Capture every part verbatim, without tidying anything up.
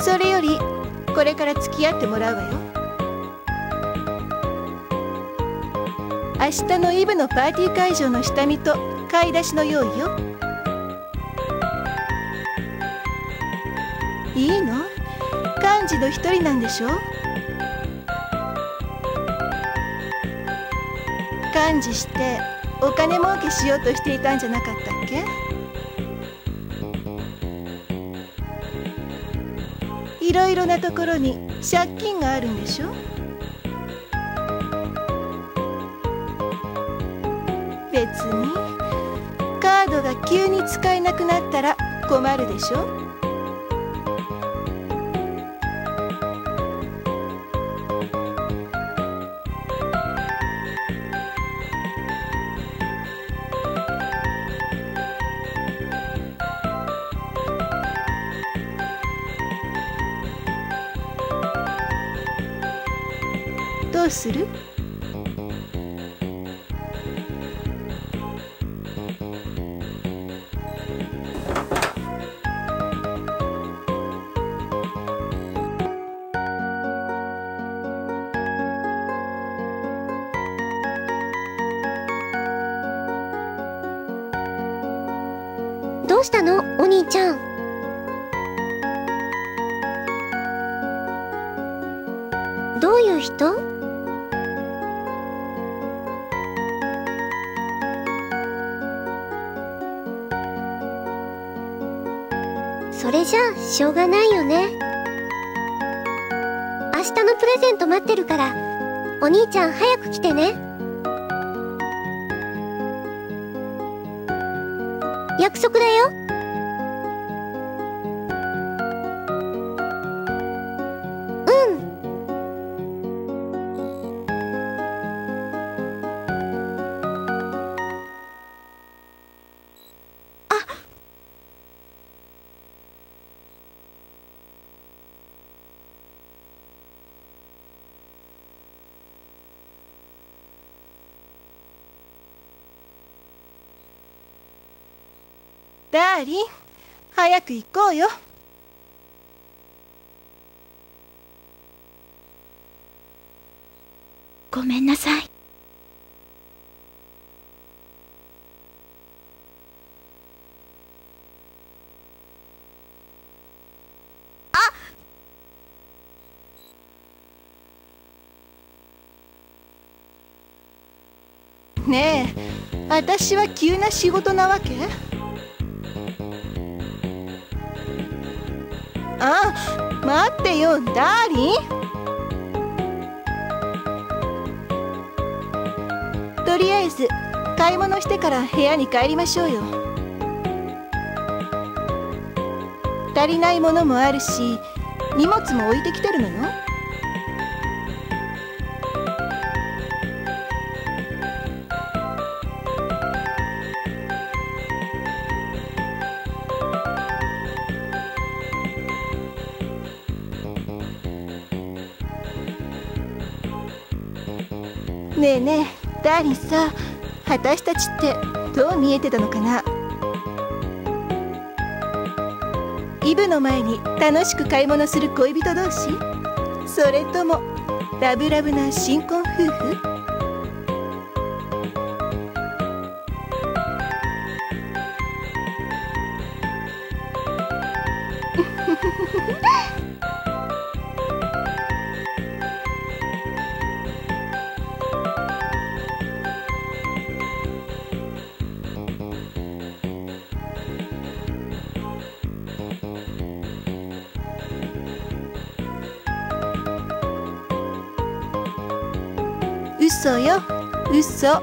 それよりこれから付き合ってもらうわよ。明日のイブのパーティー会場の下見と買い出しの用意よ。いいの？幹事の一人なんでしょ？幹事してお金儲けしようとしていたんじゃなかったっけ？いろいろなところに借金があるんでしょ？別にカードが急に使えなくなったら困るでしょ？どうする？ どうしたの、お兄ちゃん。どういう人？それじゃあしょうがないよね。明日のプレゼント待ってるから、お兄ちゃん早く来てね。約束だよ。うん。あ。 ダーリン、早く行こうよ。 ごめんなさい。 ねえ、私は急な仕事なわけ？あ、待ってよ、ダーリン。とりあえず買い物してから部屋に帰りましょうよ。足りないものもあるし、荷物も置いてきてるのよ。ねえねえ、ダーリンさ、私たちってどう見えてたのかな？イブの前に楽しく買い物する恋人同士？それともラブラブな新婚夫婦？嘘よ、嘘。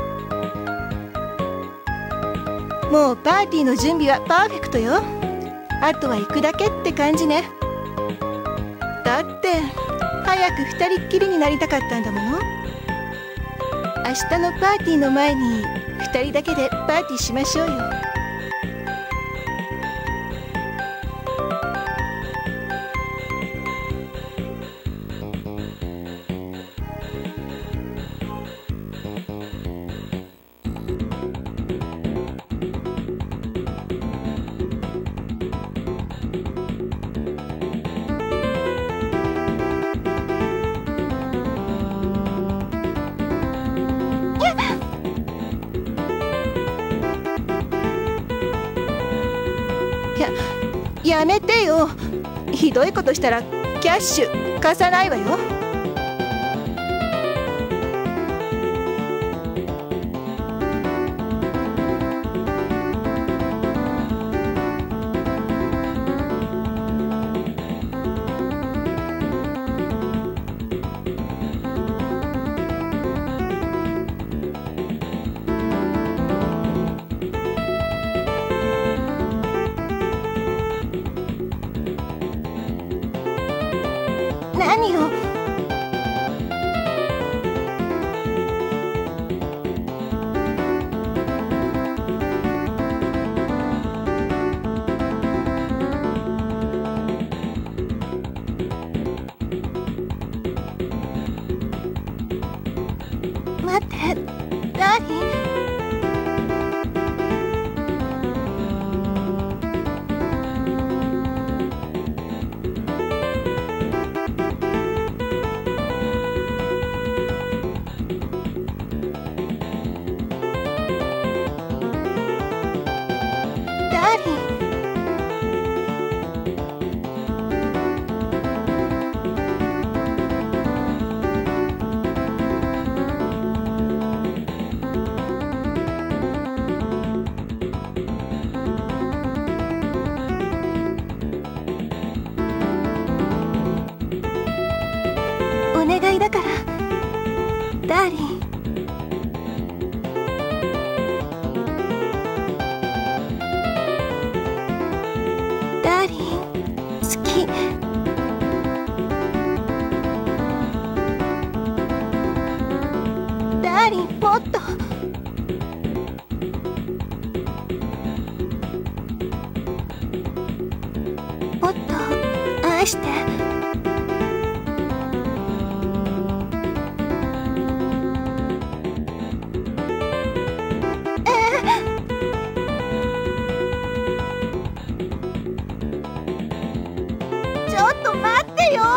もうパーティーの準備はパーフェクトよ。あとは行くだけって感じね。だって早く二人っきりになりたかったんだもの。明日のパーティーの前に二人だけでパーティーしましょうよ。 ややめてよ。ひどいことしたらキャッシュ貸さないわよ。何よ。待って、ダーリン。お願いだから、ダーリン。ダーリン、好き。ダーリン、もっと。もっと愛して。ちょっと待ってよ。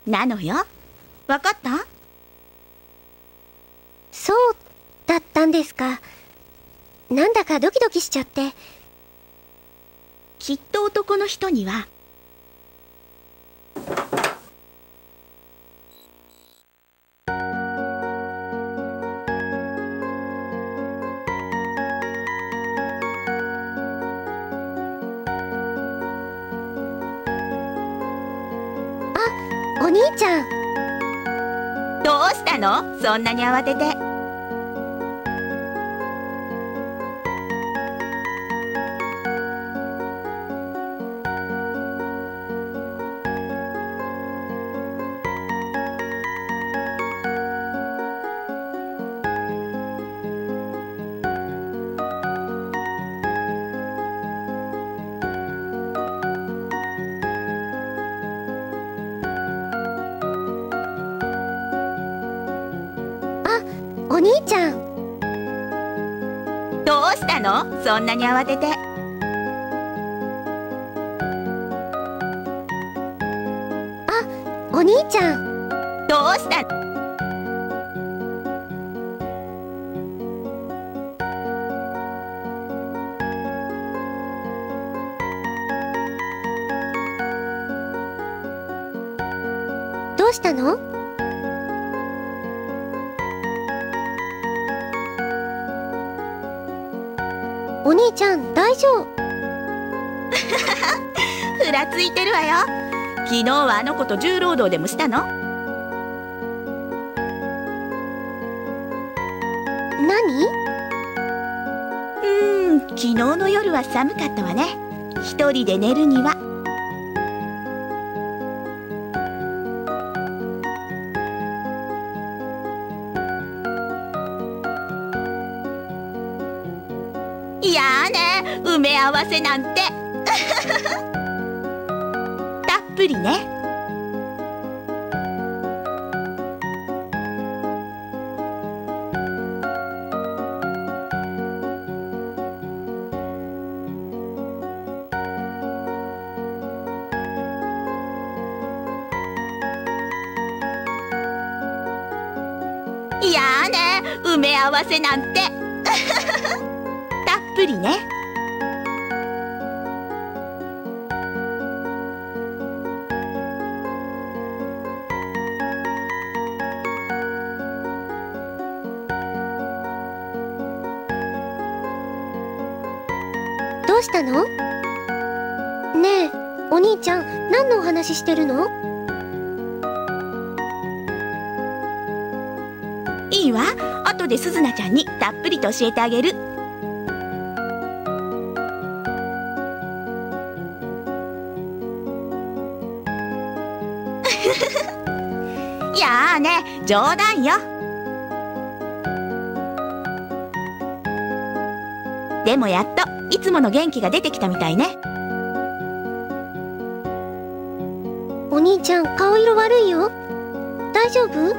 なのよ。わかった？ そうだったんですか。なんだかドキドキしちゃって。 きっと男の人にはお兄ちゃん。 どうしたの？そんなに慌てて。 お兄ちゃん。 どうしたの？そんなに慌てて。 あ、お兄ちゃん。 どうしたの？ どうしたの？お兄ちゃん、大丈夫？ ふらついてるわよ。昨日はあの子と重労働でもしたの？ 何？ うーん、昨日の夜は寒かったわね。一人で寝るには。いやーね、埋め合わせなんてたっぷりね。いやーね、埋め合わせなんてたっぷりね。 どうしたの？ねえ、お兄ちゃん、何のお話してるの？ いいわ、後ですずなちゃんにたっぷりと教えてあげる。いやーね、冗談よ。でもやっといつもの元気が出てきたみたいね。 お兄ちゃん、顔色悪いよ。大丈夫？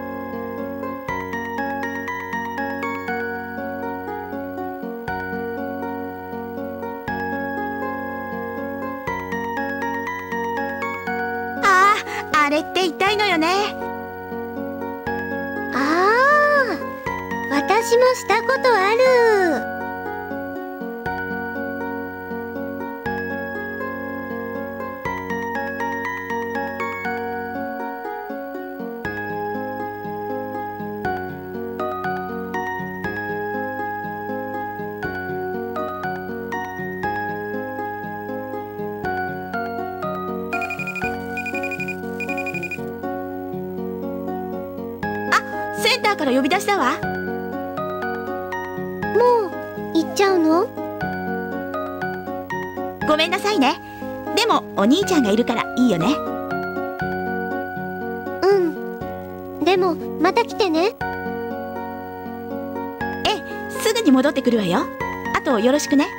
ああ、あれって痛いのよね。 ああ、私もしたことある。 センターから呼び出したわ。 もう行っちゃうの？ ごめんなさいね。でもお兄ちゃんがいるからいいよね。 うん。でもまた来てね。 ええ、すぐに戻ってくるわよ。あとよろしくね。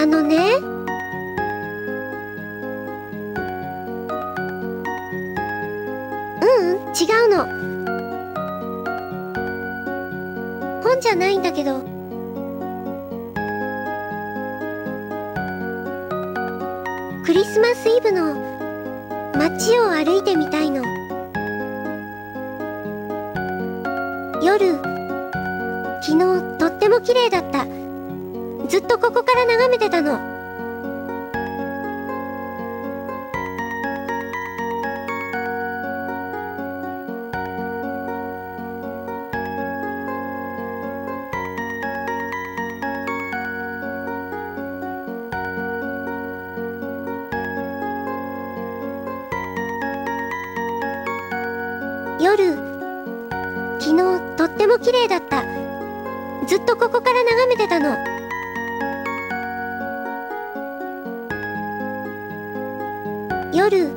あのね、ううん、違うの。本じゃないんだけど。クリスマスイブの街を歩いてみたいの。夜、昨日とっても綺麗だった。ずっとここから眺めてたの。夜、昨日とっても綺麗だった。ずっとここから眺めてたの。夜、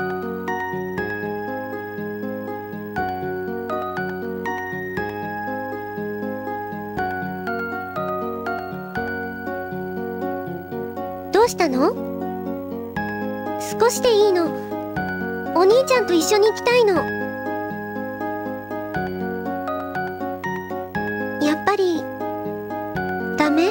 どうしたの？少しでいいの。お兄ちゃんと一緒に行きたいの。やっぱりダメ？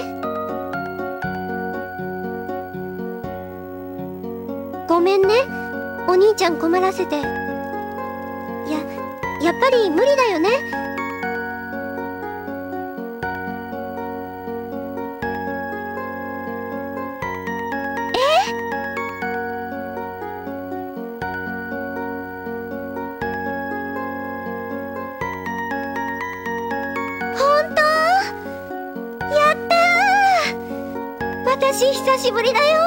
ごめんね、お兄ちゃん困らせて。や、やっぱり無理だよね。私久しぶりだよ。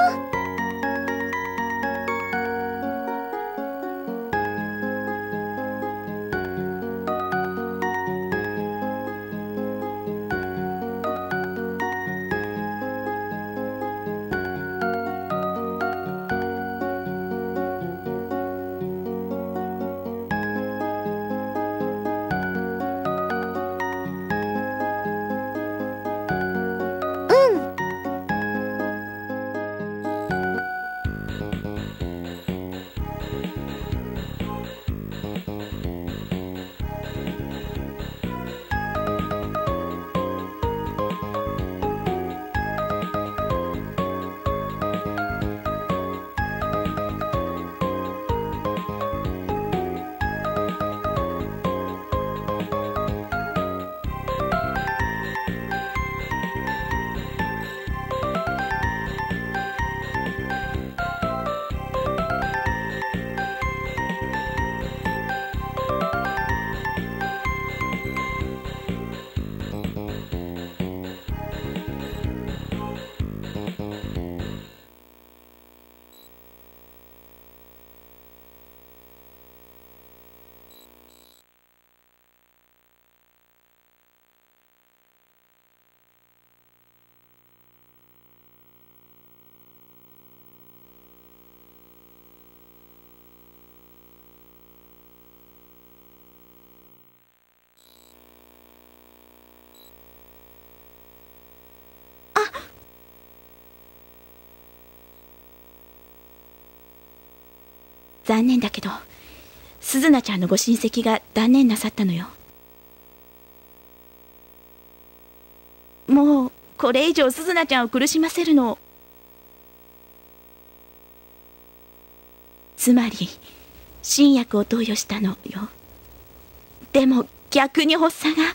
残念だけど、すずなちゃんのご親戚が断念なさったのよ。もうこれ以上すずなちゃんを苦しませるの。つまり新薬を投与したのよ。でも逆に発作が。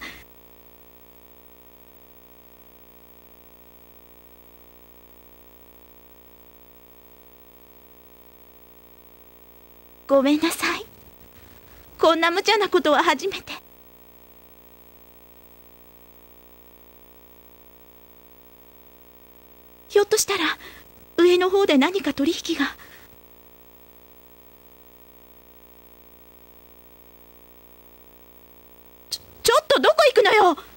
ごめんなさい。こんな無茶なことは初めて。ひょっとしたら上の方で何か取引が。ちょ、ちょっとどこ行くのよ。